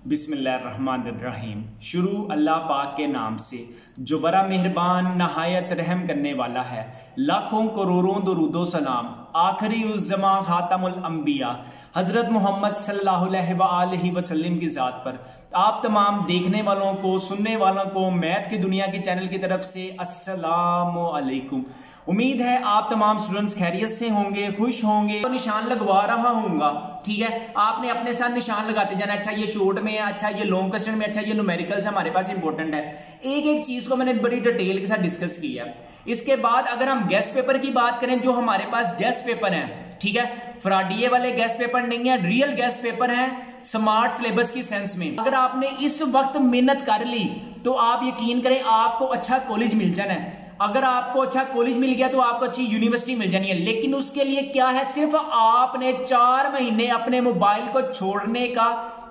बिस्मिल्लाहिर्रहमानिर्रहीम। शुरू अल्लाह पाक के नाम से जो बड़ा मेहरबान नहायत रहम करने वाला है। लाखों करोड़ों दुरूदो सलाम आखिरी उस जमा खातमुल अंबिया हजरत मोहम्मद सल्लल्लाहु अलैहि वसल्लम की ज़ात पर। आप तमाम देखने वालों को, सुनने वालों को मैथ की दुनिया के चैनल की तरफ से अस्सलामु अलैकुम। उम्मीद है आप तमाम स्टूडेंट्स खैरियत से होंगे, खुश होंगे। तो निशान लगवा रहा हूँगा, ठीक है। आपने अपने साथ निशान लगाते जाना। अच्छा ये शॉर्ट में है, अच्छा ये लॉन्ग क्वेश्चन में, अच्छा ये न्यूमेरिकल्स हमारे पास इंपॉर्टेंट है। एक एक चीज को मैंने बड़ी डिटेल के साथ डिस्कस किया। इसके बाद अगर हम गेस्ट पेपर की बात करें, जो हमारे पास गेस्ट पेपर है, ठीक है, फ्रॉडिये वाले गेस्ट पेपर नहीं है, रियल गेस्ट पेपर है स्मार्ट सिलेबस की सेंस में। अगर आपने इस वक्त मेहनत कर ली तो आप यकीन करें आपको अच्छा कॉलेज मिल जाना है। अगर आपको अच्छा कॉलेज मिल गया तो आपको अच्छी यूनिवर्सिटी मिल जानी है। लेकिन उसके लिए क्या है, सिर्फ आपने 4 महीने अपने मोबाइल को छोड़ने का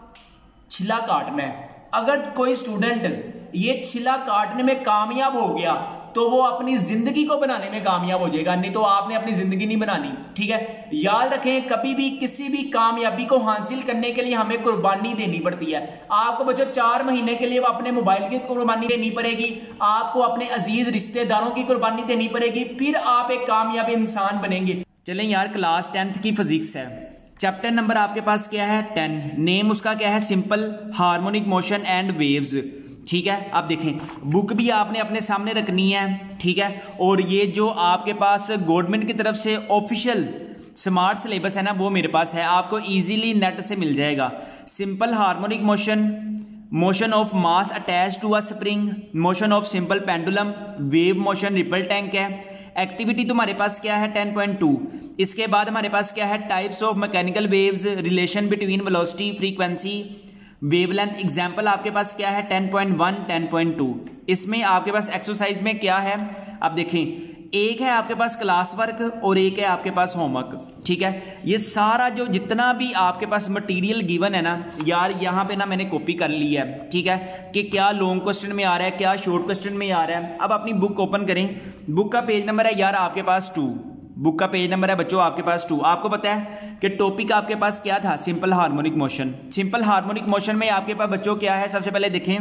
छिला काटना है। अगर कोई स्टूडेंट ये छिला काटने में कामयाब हो गया तो वो अपनी जिंदगी को बनाने में कामयाब हो जाएगा, नहीं तो आपने अपनी जिंदगी नहीं बनानी, ठीक है। याद रखें, कभी भी किसी भी कामयाबी को हासिल करने के लिए हमें कुर्बानी देनी पड़ती है। आपको बच्चों 4 महीने के लिए अपने मोबाइल की कुर्बानी देनी पड़ेगी, आपको अपने अजीज रिश्तेदारों की कुर्बानी देनी पड़ेगी, फिर आप एक कामयाब इंसान बनेंगे। चलें यार, क्लास 10th की फिजिक्स है, चैप्टर नंबर आपके पास क्या है 10। नेम उसका क्या है, simple harmonic motion and waves, ठीक है। आप देखें बुक भी आपने अपने सामने रखनी है, ठीक है। और ये जो आपके पास गवर्नमेंट की तरफ से ऑफिशियल स्मार्ट सिलेबस है ना, वो मेरे पास है, आपको इजीली नेट से मिल जाएगा। Simple harmonic motion, motion of mass attach to a spring, motion of simple pendulum, wave motion, ripple tank है। एक्टिविटी तुम्हारे पास क्या है 10.2। इसके बाद हमारे पास क्या है, types of mechanical waves, relation between velocity, frequency, wavelength. Example आपके पास क्या है 10.1, 10.2। इसमें आपके पास एक्सरसाइज में क्या है, आप देखें, एक है आपके पास क्लास वर्क और एक है आपके पास होमवर्क, ठीक है। ये सारा जो जितना भी आपके पास मटेरियल गिवन है ना यार, यहाँ पे ना मैंने कॉपी कर ली है, ठीक है, कि क्या लॉन्ग क्वेश्चन में आ रहा है, क्या शॉर्ट क्वेश्चन में आ रहा है। अब अपनी बुक ओपन करें, बुक का पेज नंबर है यार आपके पास 2, बुक का पेज नंबर है बच्चों आपके पास 2। आपको पता है कि टॉपिक आपके पास क्या था, simple harmonic motion. Simple harmonic motion में आपके पास बच्चों क्या है, सबसे पहले देखें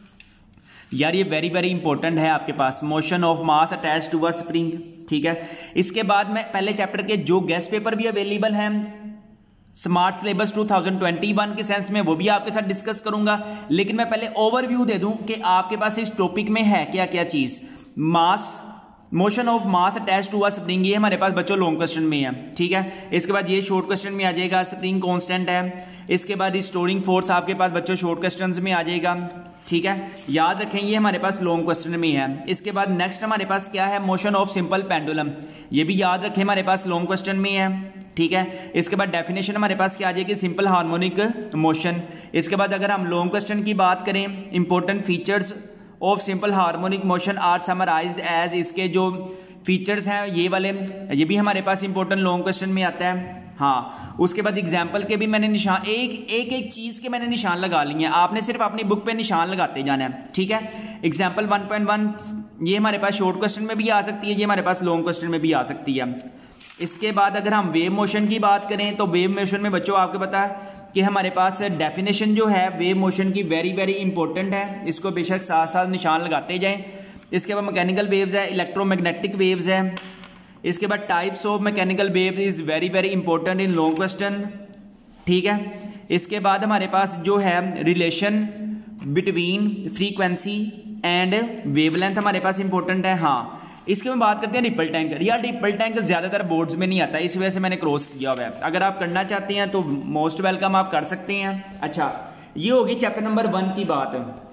यार, ये वेरी वेरी इंपॉर्टेंट है आपके पास, motion of mass attach to a spring, ठीक है। इसके बाद मैं पहले चैप्टर के जो गेस्ट पेपर भी अवेलेबल हैं स्मार्ट सिलेबस 2021 के सेंस में, वो भी आपके साथ डिस्कस करूंगा। लेकिन मैं पहले ओवरव्यू दे दूं कि आपके पास इस टॉपिक में है क्या क्या चीज। Mass, motion of mass attach to a spring, ये हमारे पास बच्चों लॉन्ग क्वेश्चन में है, ठीक है। इसके बाद ये शॉर्ट क्वेश्चन में आ जाएगा, स्प्रिंग कांस्टेंट है। इसके बाद रिस्टोरिंग फोर्स आपके पास बच्चों शॉर्ट क्वेश्चन में आ जाएगा, ठीक है। याद रखें ये हमारे पास लॉन्ग क्वेश्चन में है। इसके बाद नेक्स्ट हमारे पास क्या है, मोशन ऑफ सिंपल पेंडुलम, ये भी याद रखें हमारे पास लॉन्ग क्वेश्चन में है, ठीक है। इसके बाद डेफिनेशन हमारे पास क्या आ जाएगी, सिंपल हार्मोनिक मोशन। इसके बाद अगर हम लॉन्ग क्वेश्चन की बात करें, important features of simple harmonic motion are summarized as, इसके जो फीचर्स हैं ये वाले, ये भी हमारे पास इंपॉर्टेंट लॉन्ग क्वेश्चन में आता है, हाँ। उसके बाद एग्जाम्पल के भी मैंने निशान, एक चीज के मैंने निशान लगा लिए हैं, आपने सिर्फ अपनी बुक पे निशान लगाते जाना है, ठीक है। एग्जाम्पल 1.1 ये हमारे पास शॉर्ट क्वेश्चन में भी आ सकती है, ये हमारे पास लॉन्ग क्वेश्चन में भी आ सकती है। इसके बाद अगर हम वेव मोशन की बात करें तो वेव मोशन में बच्चों आपको पता है कि हमारे पास डेफिनेशन जो है वेव मोशन की वेरी वेरी इंपॉर्टेंट है, इसको बेशक साथ साथ निशान लगाते जाएं। इसके बाद मैकेनिकल वेव्स है, इलेक्ट्रोमैग्नेटिक वेव्स है। इसके बाद types of mechanical waves is very very important in long question, ठीक है। इसके बाद हमारे पास जो है relation between frequency and wavelength हमारे पास इंपॉर्टेंट है, हाँ। इसके में बात करते हैं रिपल टैंक। यार रिपल टैंक ज़्यादातर बोर्ड्स में नहीं आता, इस वजह से मैंने क्रॉस किया हुआ है। अगर आप करना चाहते हैं तो मोस्ट वेलकम, आप कर सकते हैं। अच्छा, ये होगी चैप्टर नंबर 1 की बात।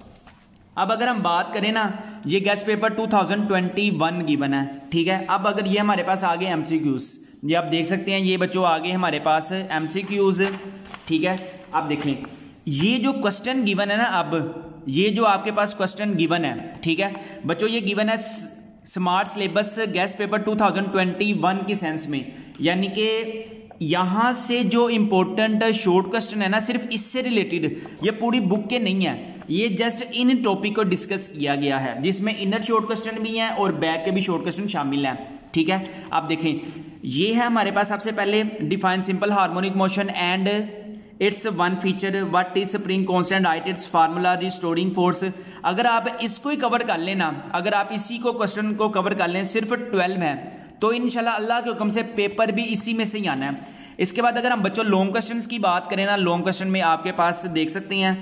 अब अगर हम बात करें ना, ये गेस्ट पेपर 2021 गिवन है, ठीक है। अब अगर ये हमारे पास आ गए एमसीक्यूज, ये आप देख सकते हैं, ये बच्चों आगे हमारे पास एमसीक्यूज, ठीक है। आप देखें ये जो क्वेश्चन गिवन है ना, अब ये जो आपके पास क्वेश्चन गिवन है, ठीक है बच्चों, ये गिवन है स्मार्ट सिलेबस गेस्ट पेपर 2021 की सेंस में, यानी कि यहाँ से जो इंपॉर्टेंट शॉर्ट क्वेश्चन है ना, सिर्फ इससे रिलेटेड, ये पूरी बुक के नहीं है, ये जस्ट इन टॉपिक को डिस्कस किया गया है, जिसमें इनर शॉर्ट क्वेश्चन भी हैं और बैक के भी शॉर्ट क्वेश्चन शामिल हैं, ठीक है। आप देखें ये है हमारे पास सबसे पहले define simple harmonic motion and its one feature, what is spring constant height, its formula, restoring force. अगर आप इसको ही कवर कर लेना, अगर आप इसी को क्वेश्चन को कवर कर लें, सिर्फ 12 है, तो इंशाल्लाह अल्लाह के हुक्म से पेपर भी इसी में से ही आना है। इसके बाद अगर हम बच्चों लॉन्ग क्वेश्चंस की बात करें ना, लॉन्ग क्वेश्चन में आपके पास देख सकते हैं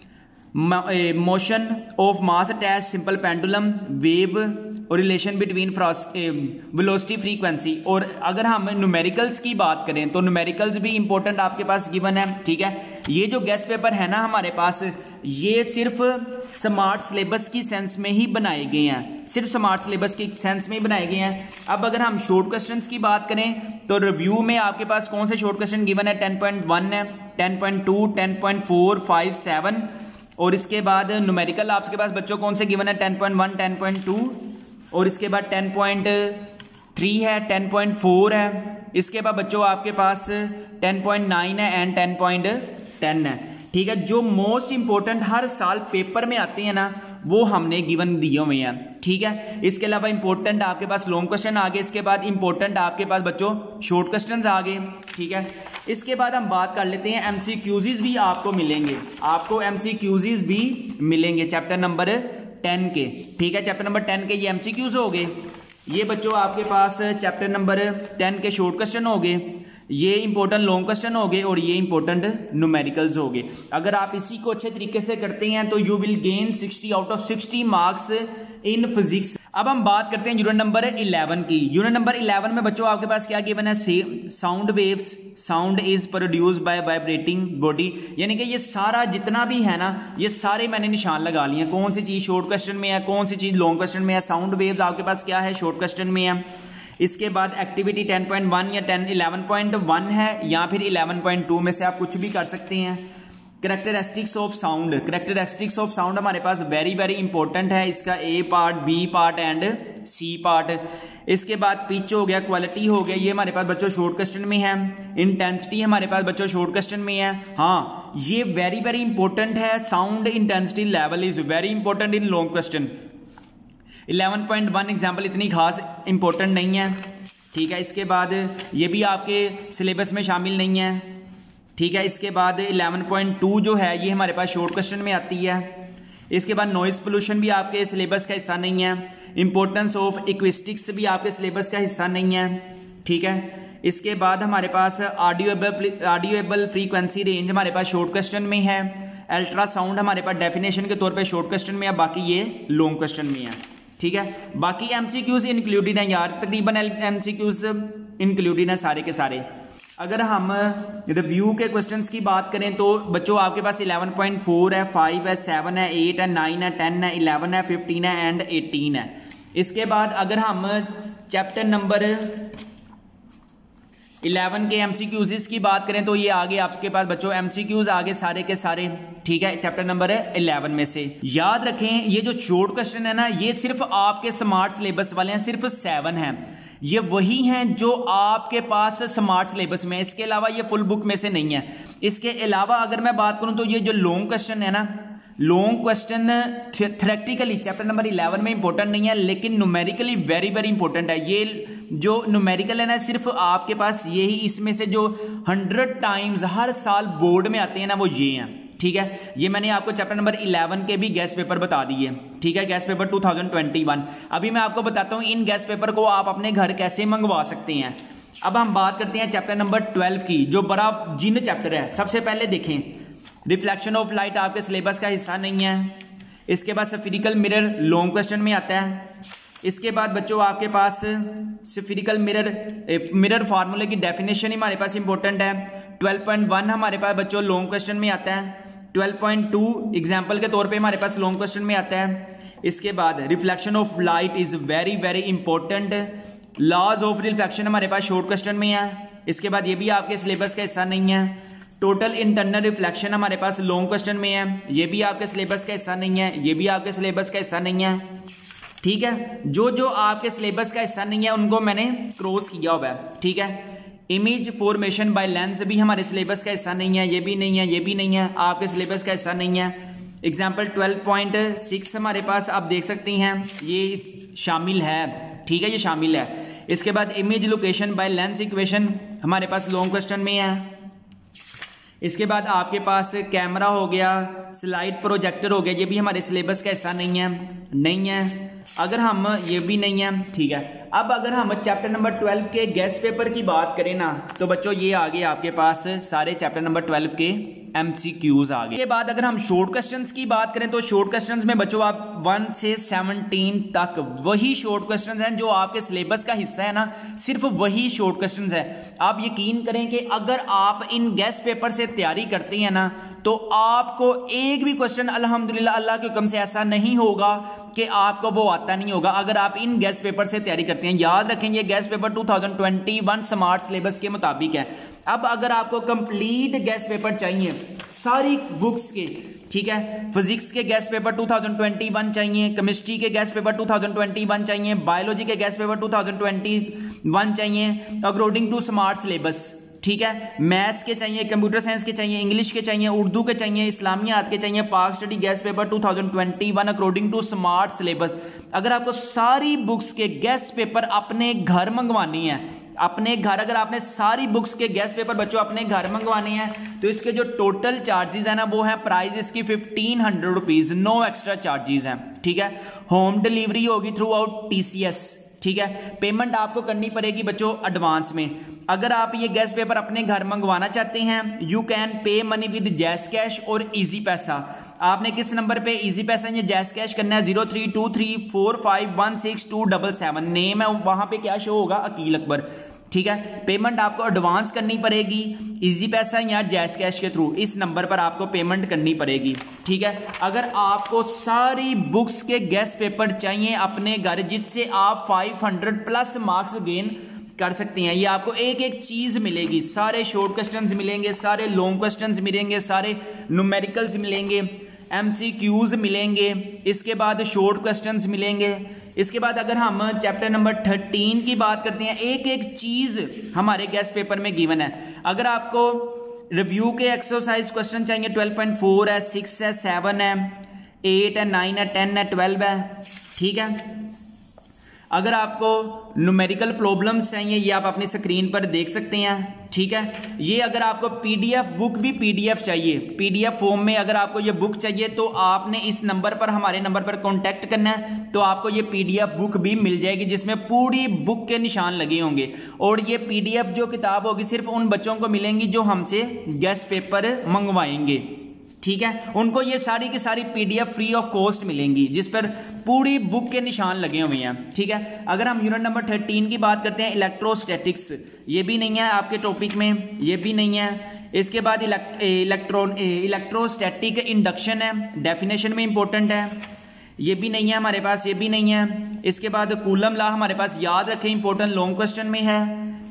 motion of mass attach simple pendulum wave और रिलेशन बिटवीन वेलोसिटी फ्रीक्वेंसी। और अगर हम न्यूमेरिकल्स की बात करें तो न्यूमेरिकल्स भी इंपॉर्टेंट आपके पास गिवन है, ठीक है। ये जो गेस्ट पेपर है ना हमारे पास, ये सिर्फ स्मार्ट सिलेबस की सेंस में ही बनाए गए हैं, सिर्फ स्मार्ट सिलेबस की सेंस में ही बनाए गए हैं। अब अगर हम शॉर्ट क्वेश्चंस की बात करें तो रिव्यू में आपके पास कौन से शॉर्ट क्वेश्चन गिवन है, 10.1 है, 10.2, 10.4, 5, 7। और इसके बाद न्यूमेरिकल आपके पास बच्चों कौन से गिवन है, 10.1, 10.2 और इसके बाद 10.3 है, 10.4 है। इसके बाद बच्चों आपके पास 10.9 है एंड 10.10 है, ठीक है। जो मोस्ट इंपॉर्टेंट हर साल पेपर में आते हैं ना, वो हमने गिवन दिए हुए हैं, ठीक है। इसके अलावा इंपॉर्टेंट आपके पास लॉन्ग क्वेश्चन आ गए, इसके बाद इंपॉर्टेंट आपके पास बच्चों शॉर्ट क्वेश्चंस आ गए, ठीक है। इसके बाद हम बात कर लेते हैं MCQs भी आपको मिलेंगे, आपको MCQs भी मिलेंगे चैप्टर नंबर 10 के, ठीक है। चैप्टर नंबर 10 के ये MCQs हो गए, ये बच्चों आपके पास चैप्टर नंबर 10 के शॉर्ट क्वेश्चन हो गए, ये इंपॉर्टेंट लॉन्ग क्वेश्चन हो गए और ये इंपॉर्टेंट न्यूमेरिकल्स हो गए। अगर आप इसी को अच्छे तरीके से करते हैं तो you will gain 60 out of 60 marks in physics. अब हम बात करते हैं यूनिट नंबर 11 की। यूनिट नंबर 11 में बच्चों आपके पास क्या गिवन है, sound waves, sound is produced by vibrating body. यानी कि ये सारा जितना भी है ना, ये सारे मैंने निशान लगा लिए हैं, कौन सी चीज शॉर्ट क्वेश्चन में है, कौन सी चीज लॉन्ग क्वेश्चन में है। साउंड वेव्स आपके पास क्या है, शॉर्ट क्वेश्चन में है। इसके बाद एक्टिविटी 10.1 या 11.1 है या फिर 11.2 में से आप कुछ भी कर सकते हैं। Characteristics of sound, characteristics of sound हमारे पास वेरी वेरी इंपॉर्टेंट है, इसका A part, B part and C part. इसके बाद पिच हो गया, क्वालिटी हो गया, ये हमारे पास बच्चों शॉर्ट क्वेश्चन में है। इंटेंसिटी हमारे पास बच्चों शॉर्ट क्वेश्चन में है। हाँ, ये वेरी वेरी इंपॉर्टेंट है, sound intensity level is very important in long question. 11.1 example इतनी खास इंपॉर्टेंट नहीं है, ठीक है। इसके बाद ये भी आपके सिलेबस में शामिल नहीं है, ठीक है। इसके बाद 11.2 जो है ये हमारे पास शॉर्ट क्वेश्चन में आती है। इसके बाद नॉइस पोल्यूशन भी आपके सिलेबस का हिस्सा नहीं है। इंपॉर्टेंस ऑफ एक्विस्टिक्स भी आपके सिलेबस का हिस्सा नहीं है, ठीक है। इसके बाद हमारे पास ऑडियोएबल फ्रीक्वेंसी रेंज हमारे पास शॉर्ट क्वेश्चन में है। अल्ट्रासाउंड हमारे पास डेफिनेशन के तौर पे शॉर्ट क्वेश्चन में है, बाकी ये लॉन्ग क्वेश्चन में है, ठीक है। बाकी MCQs इंक्लूडेड हैं यार, तकरीबन MCQs इंक्लूडेड हैं सारे के सारे। अगर हम रिव्यू के क्वेश्चंस की बात करें तो बच्चों आपके पास 11.4 है, 5 है, 7 है, 8 है, 9 है, 10 है, 11 है, 15 है एंड 18 है। इसके बाद अगर हम चैप्टर नंबर 11 के MCQs की बात करें तो ये आगे आपके पास बच्चों MCQs आगे सारे के सारे, ठीक है, चैप्टर नंबर 11 में से। याद रखें ये जो शॉर्ट क्वेश्चन है ना, ये सिर्फ आपके स्मार्ट सिलेबस वाले हैं, सिर्फ 7 हैं। ये वही हैं जो आपके पास स्मार्ट सिलेबस में, इसके अलावा ये फुल बुक में से नहीं है। इसके अलावा अगर मैं बात करूं तो ये जो लॉन्ग क्वेश्चन है ना, long question theoretically chapter number 11 में इंपॉर्टेंट नहीं है, लेकिन न्यूमेरिकली वेरी वेरी इंपॉर्टेंट है। ये जो न्यूमेरिकल है ना, सिर्फ आपके पास यही, इसमें से जो 100 टाइम्स हर साल बोर्ड में आते हैं ना, वो ये हैं, ठीक है। ये मैंने आपको चैप्टर नंबर 11 के भी गेस्ट पेपर बता दिए, ठीक है, गेस्ट पेपर 2021। अभी मैं आपको बताता हूँ इन गेस्ट पेपर को आप अपने घर कैसे मंगवा सकते हैं। अब हम बात करते हैं चैप्टर नंबर 12 की, जो बड़ा जिन चैप्टर है। सबसे पहले देखें, रिफ्लेक्शन ऑफ लाइट आपके सिलेबस का हिस्सा नहीं है। इसके बाद स्फेरिकल मिरर लॉन्ग क्वेश्चन में आता है। इसके बाद बच्चों आपके पास स्फेरिकल मिरर फार्मूले की डेफिनेशन ही हमारे पास इंपॉर्टेंट है। 12.1 हमारे पास बच्चों लॉन्ग क्वेश्चन में आता है। 12.2 एग्जाम्पल के तौर पे हमारे पास लॉन्ग क्वेश्चन में आता है। इसके बाद reflection of light is very very important. Laws of reflection हमारे पास शॉर्ट क्वेश्चन में है। इसके बाद ये भी आपके सिलेबस का हिस्सा नहीं है। टोटल इंटरनल रिफ्लेक्शन हमारे पास लॉन्ग क्वेश्चन में है, ये भी आपके सिलेबस का हिस्सा नहीं है, ये भी आपके सिलेबस का हिस्सा नहीं है, ठीक है। जो जो आपके सिलेबस का हिस्सा नहीं है उनको मैंने क्रॉस किया हुआ है, ठीक है। इमेज फॉर्मेशन बाय लेंस भी हमारे सिलेबस का हिस्सा नहीं है, ये भी नहीं है, ये भी नहीं है, आपके सिलेबस का हिस्सा नहीं है। एग्जाम्पल 12.6 हमारे पास आप देख सकते हैं, ये शामिल है, ठीक है, ये शामिल है। इसके बाद image location by lens equation हमारे पास लॉन्ग क्वेश्चन में है। इसके बाद आपके पास कैमरा हो गया, स्लाइड प्रोजेक्टर हो गया, ये भी हमारे सिलेबस का हिस्सा नहीं है। अगर हम ये भी नहीं है, ठीक है। अब अगर हम चैप्टर नंबर 12 के गेस्ट पेपर की बात करें ना, तो बच्चों ये आ गए आपके पास सारे चैप्टर नंबर 12 के MCQs आ गए। इसके बाद अगर हम शॉर्ट क्वेश्चंस की बात करें तो शॉर्ट क्वेश्चंस में बच्चों आप 1 से 17 तक वही शॉर्ट क्वेश्चंस हैं जो आपके सिलेबस का हिस्सा है ना, सिर्फ वही शॉर्ट क्वेश्चंस है। आप यकीन करें कि अगर आप इन गेस्ट पेपर से तैयारी करते हैं ना, तो आपको एक भी क्वेश्चन अल्हम्दुलिल्लाह अल्लाह के हुक्म से ऐसा नहीं होगा कि आपको वो आता नहीं होगा, अगर आप इन गेस्ट पेपर से तैयारी करते हैं। याद रखें ये गेस्ट पेपर 2021 स्मार्ट सिलेबस के मुताबिक है। अब अगर आपको कंप्लीट गेस्ट पेपर चाहिए सारी बुक्स के, ठीक है, फिजिक्स के गेस्ट पेपर 2021 चाहिए, केमिस्ट्री के गेस्ट पेपर 2021 चाहिए, बायोलॉजी के गेस्ट पेपर 2021 चाहिए अकॉर्डिंग टू स्मार्ट सिलेबस, ठीक है, मैथ्स के चाहिए, कंप्यूटर साइंस के चाहिए, इंग्लिश के चाहिए, उर्दू के चाहिए, इस्लामियात के चाहिए, Pak study guess paper 2021 according to smart syllabus. अगर आपको सारी बुक्स के गेस्ट पेपर अपने घर मंगवानी है, अपने घर, अगर आपने सारी बुक्स के गेस्ट पेपर बच्चों अपने घर मंगवाने हैं, तो इसके जो टोटल चार्जेस है ना, वो है प्राइस इसकी 1500 रुपीज, नो एक्स्ट्रा चार्जेस हैं, ठीक है। होम डिलीवरी होगी थ्रू आउट TCS, ठीक है। पेमेंट आपको करनी पड़ेगी बच्चों एडवांस में। अगर आप ये गेस्ट पेपर अपने घर मंगवाना चाहते हैं, you can pay money with JazzCash और इजी पैसा। आपने किस नंबर पे इजी पैसा या जैस कैश करना है, 032345162777 नेम है वहां पे क्या शो होगा, अकील अकबर, ठीक है। पेमेंट आपको एडवांस करनी पड़ेगी इजी पैसा या जैस कैश के थ्रू, इस नंबर पर आपको पेमेंट करनी पड़ेगी, ठीक है। अगर आपको सारी बुक्स के गेस्ट पेपर चाहिए अपने घर, जिससे आप 500 प्लस मार्क्स गेन कर सकते हैं, ये आपको एक एक चीज मिलेगी, सारे शॉर्ट क्वेश्चंस मिलेंगे, सारे लॉन्ग क्वेश्चंस मिलेंगे, सारे न्यूमेरिकल्स मिलेंगे, MCQs मिलेंगे, इसके बाद शॉर्ट क्वेश्चंस मिलेंगे। इसके बाद अगर हम चैप्टर नंबर 13 की बात करते हैं, एक एक चीज हमारे गेस्ट पेपर में गिवन है। अगर आपको रिव्यू के एक्सरसाइज क्वेश्चन चाहिए 12.4 है, 6 है, 7 है, 8 है, 9 है, 10 है, 12 है, ठीक है। अगर आपको न्यूमेरिकल प्रॉब्लम्स चाहिए, ये आप अपनी स्क्रीन पर देख सकते हैं, ठीक है। ये अगर आपको PDF बुक भी PDF चाहिए, PDF फॉर्म में अगर आपको ये बुक चाहिए, तो आपने इस नंबर पर, हमारे नंबर पर कांटेक्ट करना है, तो आपको ये PDF बुक भी मिल जाएगी जिसमें पूरी बुक के निशान लगे होंगे। और ये PDF जो किताब होगी सिर्फ उन बच्चों को मिलेंगी जो हमसे गेस्ट पेपर मंगवाएंगे, ठीक है। उनको ये सारी की सारी PDF फ्री ऑफ कॉस्ट मिलेंगी जिस पर पूरी बुक के निशान लगे हुए हैं, ठीक है। अगर हम यूनिट नंबर 13 की बात करते हैं, इलेक्ट्रोस्टैटिक्स, ये भी नहीं है आपके टॉपिक में, ये भी नहीं है। इसके बाद इलेक्ट्रोस्टैटिक इंडक्शन है, डेफिनेशन में इंपॉर्टेंट है, ये भी नहीं है हमारे पास, ये भी नहीं है। इसके बाद कूलम लॉ हमारे पास, याद रखें, इंपॉर्टेंट लॉन्ग क्वेश्चन में है।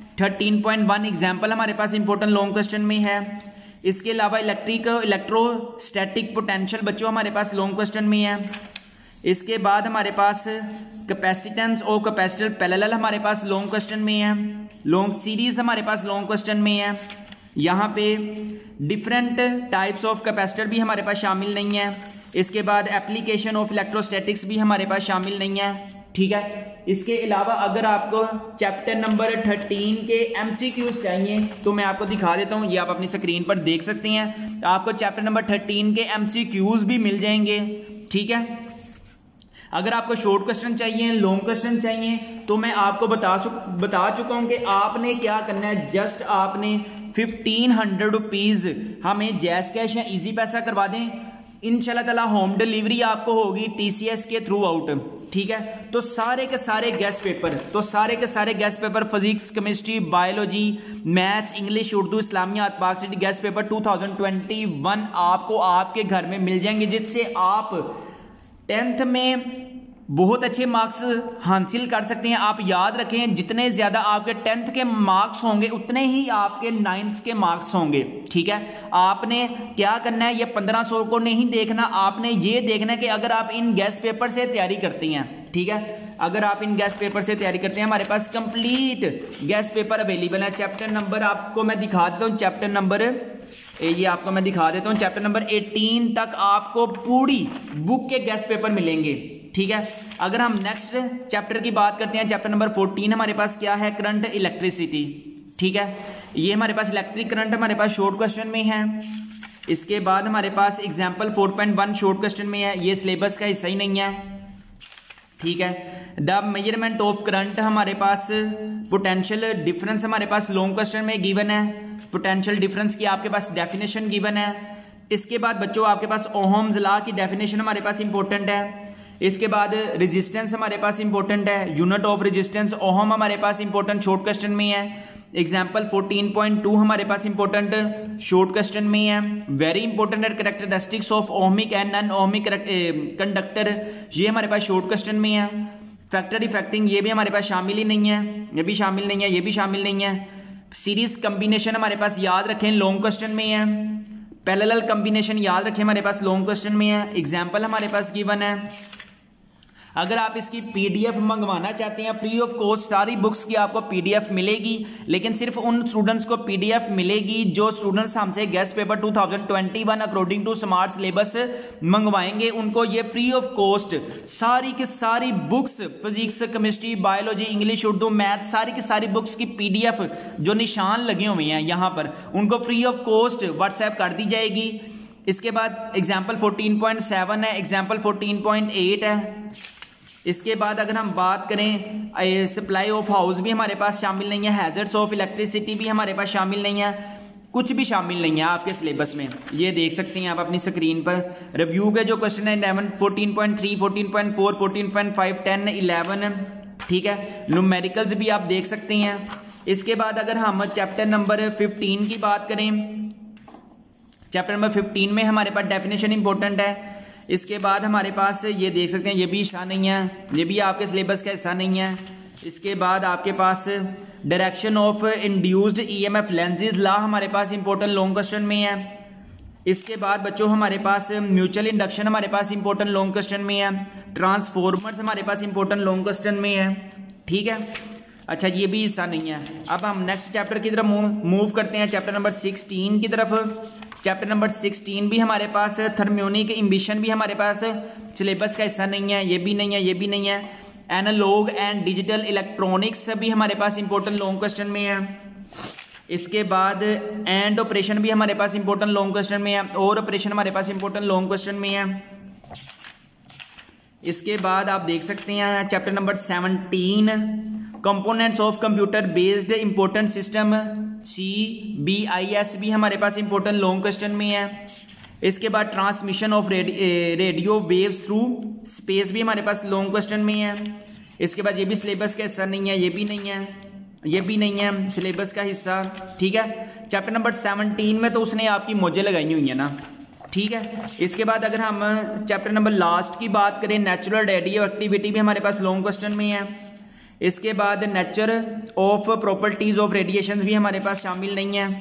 13.1 एग्जाम्पल हमारे पास इंपॉर्टेंट लॉन्ग क्वेश्चन में है। इसके अलावा इलेक्ट्रोस्टैटिक पोटेंशियल बच्चों हमारे पास लॉन्ग क्वेश्चन में है। इसके बाद हमारे पास कैपेसिटेंस और कैपेसिटर पैरेलल हमारे पास लॉन्ग क्वेश्चन में है। लॉन्ग सीरीज हमारे पास लॉन्ग क्वेश्चन में है। यहाँ पे डिफरेंट टाइप्स ऑफ कैपेसिटर भी हमारे पास शामिल नहीं है। इसके बाद एप्लीकेशन ऑफ इलेक्ट्रोस्टैटिक्स भी हमारे पास शामिल नहीं है, ठीक है। इसके अलावा अगर आपको चैप्टर नंबर 13 के MCQs चाहिए तो मैं आपको दिखा देता हूँ, ये आप अपनी स्क्रीन पर देख सकते हैं। तो आपको चैप्टर नंबर 13 के MCQs भी मिल जाएंगे, ठीक है। अगर आपको शॉर्ट क्वेश्चन चाहिए, लॉन्ग क्वेश्चन चाहिए, तो मैं आपको बता चुका हूँ कि आपने क्या करना है। जस्ट आपने 1500 रुपीज़ हमें जैस कैश या इजी पैसा करवा दें, इंशाल्लाह ताला होम डिलीवरी आपको होगी TCS के थ्रू आउट, ठीक है। तो सारे के सारे guess paper physics, chemistry, biology, maths, English, Urdu, Islamiyat, Pak study guess paper 2021 आपको आपके घर में मिल जाएंगे, जिससे आप 10th में बहुत अच्छे मार्क्स हासिल कर सकते हैं। आप याद रखें, जितने ज़्यादा आपके 10th के मार्क्स होंगे उतने ही आपके 9th के मार्क्स होंगे, ठीक है। आपने क्या करना है, ये 1500 को नहीं देखना, आपने ये देखना है कि अगर आप इन गेस्ट पेपर से तैयारी करती हैं, ठीक है, अगर आप इन गेस्ट पेपर से तैयारी करते हैं, हमारे पास कंप्लीट गेस्ट पेपर अवेलेबल है। चैप्टर नंबर आपको मैं दिखा देता हूँ, चैप्टर नंबर 18 तक आपको पूरी बुक के गेस्ट पेपर मिलेंगे, ठीक है। अगर हम नेक्स्ट चैप्टर की बात करते हैं, चैप्टर नंबर 14 हमारे पास क्या है, करंट इलेक्ट्रिसिटी, ठीक है। ये हमारे पास इलेक्ट्रिक करंट हमारे पास शॉर्ट क्वेश्चन में है। इसके बाद हमारे पास एग्जाम्पल 4.1 शॉर्ट क्वेश्चन में है, ये सिलेबस का हिस्सा ही नहीं है, ठीक है। द मेजरमेंट ऑफ करंट हमारे पास, पोटेंशियल डिफरेंस हमारे पास लॉन्ग क्वेश्चन में गिवन है, पोटेंशियल डिफरेंस की आपके पास डेफिनेशन गिवन है। इसके बाद बच्चों आपके पास ओहम्स लॉ की डेफिनेशन हमारे पास इंपॉर्टेंट है। इसके बाद रेजिस्टेंस हमारे पास इंपॉर्टेंट है, यूनिट ऑफ रेजिस्टेंस ओहम हमारे पास इंपॉर्टेंट शॉर्ट क्वेश्चन में है। एग्जाम्पल 14.2 हमारे पास इंपॉर्टेंट शॉर्ट क्वेश्चन में है। वेरी इंपॉर्टेंट है characteristics of ohmic and non ohmic conductor, ये हमारे पास शॉर्ट क्वेश्चन में है। फैक्टर इफेक्टिंग ये भी हमारे पास शामिल ही नहीं है, ये भी शामिल नहीं है, ये भी शामिल नहीं है। सीरीज कम्बिनेशन हमारे पास याद रखें लॉन्ग क्वेश्चन में है। पैरेलल कम्बिनेशन याद रखें हमारे पास लॉन्ग क्वेश्चन में है। एग्जाम्पल हमारे पास गिवन है। अगर आप इसकी पीडीएफ मंगवाना चाहते हैं फ्री ऑफ कॉस्ट, सारी बुक्स की आपको पीडीएफ मिलेगी, लेकिन सिर्फ उन स्टूडेंट्स को पीडीएफ मिलेगी जो स्टूडेंट्स हमसे guess paper 2021 according to smart syllabus मंगवाएंगे। उनको ये फ्री ऑफ कॉस्ट सारी की सारी books, physics, chemistry, biology, English, Urdu, math, सारी की सारी बुक्स की पीडीएफ जो निशान लगे हुए हैं यहाँ पर, उनको फ्री ऑफ कॉस्ट व्हाट्सएप कर दी जाएगी। इसके बाद एग्जाम्पल 14.7 है, एग्जाम्पल 14.8 है। इसके बाद अगर हम बात करें सप्लाई ऑफ हाउस भी हमारे पास शामिल नहीं है, हैजर्ड्स ऑफ इलेक्ट्रिसिटी भी हमारे पास शामिल नहीं है, कुछ भी शामिल नहीं है आपके सिलेबस में। ये देख सकते हैं आप अपनी स्क्रीन पर। रिव्यू के जो क्वेश्चन है 11, 14.3, 14.4, 14.5, 10, 11, ठीक है। न्यूमेरिकल्स भी आप देख सकते हैं। इसके बाद अगर हम चैप्टर नंबर 15 की बात करें, चैप्टर नंबर 15 में हमारे पास डेफिनेशन इंपॉर्टेंट है। इसके बाद हमारे पास ये देख सकते हैं, ये भी हिस्सा नहीं है, ये भी आपके सिलेबस का हिस्सा नहीं है। इसके बाद आपके पास direction of induced EMF Lenz's law हमारे पास इंपॉर्टेंट लॉन्ग क्वेश्चन में है। इसके बाद बच्चों हमारे पास म्यूचुअल इंडक्शन हमारे पास इंपॉर्टेंट लॉन्ग क्वेश्चन में है। ट्रांसफॉर्मर्स हमारे पास इंपॉर्टेंट लॉन्ग क्वेश्चन में है, ठीक है। अच्छा, ये भी हिस्सा नहीं है। अब हम नेक्स्ट चैप्टर की तरफ मूव करते हैं, चैप्टर नंबर 16 की तरफ। चैप्टर नंबर 16 भी हमारे पास, थर्मियोनिक एम्बिशन भी हमारे पास सिलेबस का हिस्सा नहीं है, ये भी नहीं है, ये भी नहीं है। एनालॉग एंड डिजिटल इलेक्ट्रॉनिक्स भी हमारे पास इंपॉर्टेंट लॉन्ग क्वेश्चन में है। इसके बाद एंड ऑपरेशन भी हमारे पास इंपॉर्टेंट लॉन्ग क्वेश्चन में है, और ऑपरेशन हमारे पास इंपॉर्टेंट लॉन्ग क्वेश्चन में है। इसके बाद आप देख सकते हैं chapter number 17 components of computer based important system, CBIS भी हमारे पास इंपॉर्टेंट लॉन्ग क्वेश्चन में है। इसके बाद transmission of radio waves through space भी हमारे पास लॉन्ग क्वेश्चन में है। इसके बाद ये भी सिलेबस का हिस्सा नहीं है, ये भी नहीं है, ये भी नहीं है सिलेबस का हिस्सा, ठीक है। चैप्टर नंबर 17 में तो उसने आपकी मौजें लगाई हुई है ना, ठीक है। इसके बाद अगर हम चैप्टर नंबर लास्ट की बात करें, नेचुरल रेडियो एक्टिविटी भी हमारे पास लॉन्ग क्वेश्चन में है। इसके बाद nature of properties of radiation भी हमारे पास शामिल नहीं है।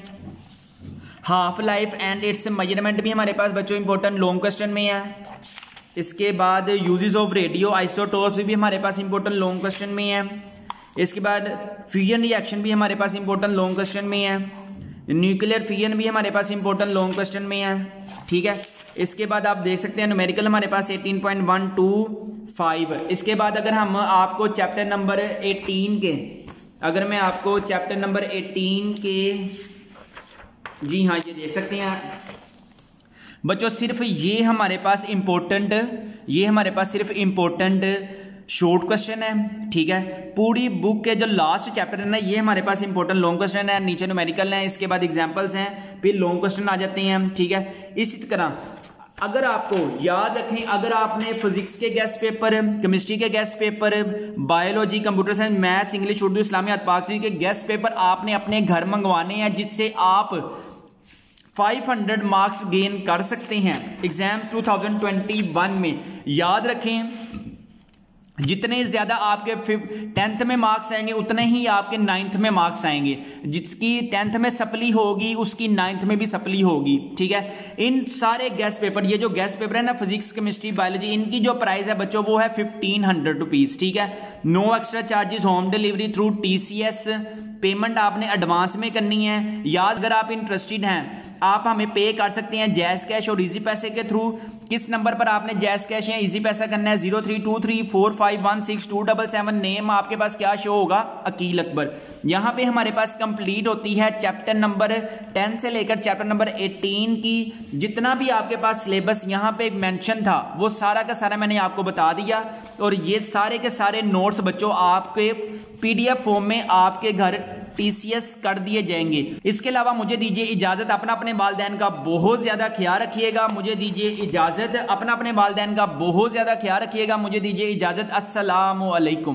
Half life and its measurement भी हमारे पास बच्चों इंपॉर्टेंट लॉन्ग क्वेश्चन में है। इसके बाद यूजेस ऑफ रेडियो आइसोटोप्स भी हमारे पास इंपॉर्टेंट लॉन्ग क्वेश्चन में है। इसके बाद फ्यूजन रिएक्शन भी हमारे पास इंपॉर्टेंट लॉन्ग क्वेश्चन में है। न्यूक्लियर फ्यूजन भी हमारे पास इंपॉर्टेंट लॉन्ग क्वेश्चन में है, ठीक है। इसके बाद आप देख सकते हैं न्यूमेरिकल हमारे पास 18.125। इसके बाद अगर हम आपको चैप्टर नंबर 18 के, अगर मैं आपको चैप्टर नंबर 18 के, जी हाँ ये देख सकते हैं बच्चों, सिर्फ ये हमारे पास इंपॉर्टेंट, ये हमारे पास सिर्फ इंपॉर्टेंट शॉर्ट क्वेश्चन है, ठीक है। पूरी बुक के जो लास्ट चैप्टर है ना, ये हमारे पास इंपॉर्टेंट लॉन्ग क्वेश्चन है, नीचे न्यूमेरिकल है, इसके बाद एग्जांपल्स हैं, फिर लॉन्ग क्वेश्चन आ जाते हैं, ठीक है। इसी तरह अगर आपको याद रखें, अगर आपने फिजिक्स के गेस्ट पेपर, केमिस्ट्री के guess paper, biology, computer science, maths, English, Urdu, Islamiyat, पाकरी के गेस्ट पेपर आपने अपने घर मंगवाने हैं, जिससे आप 500 मार्क्स गेन कर सकते हैं एग्जाम 2021 में। याद रखें, जितने ज़्यादा आपके 10th में मार्क्स आएंगे उतने ही आपके 9th में मार्क्स आएंगे। जिसकी 10th में सप्ली होगी उसकी 9th में भी सप्ली होगी, ठीक है। इन सारे गेस्ट पेपर, ये जो गेस्ट पेपर है ना, फिजिक्स, केमिस्ट्री, बायोलॉजी, इनकी जो प्राइस है बच्चों वो है 1500 रुपीज़, ठीक है। No extra charges, home delivery through TCS, payment आपने एडवांस में करनी है। याद, अगर आप इंटरेस्टेड हैं, आप हमें पे कर सकते हैं जैज़ कैश और इजी पैसे के थ्रू। किस नंबर पर आपने जैज़ कैश या इजी पैसा करना है? 0323451627। नेम आपके पास क्या शो होगा? अकील अकबर। यहाँ पे हमारे पास कंप्लीट होती है चैप्टर नंबर 10 से लेकर चैप्टर नंबर 18 की जितना भी आपके पास सिलेबस यहाँ पे मेंशन था वो सारा का सारा मैंने आपको बता दिया। और ये सारे के सारे नोट्स बच्चों आपके पीडीएफ फॉर्म में आपके घर टीसीएस कर दिए जाएंगे। इसके अलावा मुझे दीजिए इजाजत, अपने वालिदैन का बहुत ज्यादा ख्याल रखिएगा। मुझे दीजिए इजाजत, अपने वालिदैन का बहुत ज्यादा ख्याल रखिएगा। मुझे दीजिए इजाजत। अस्सलामु अलैकुम।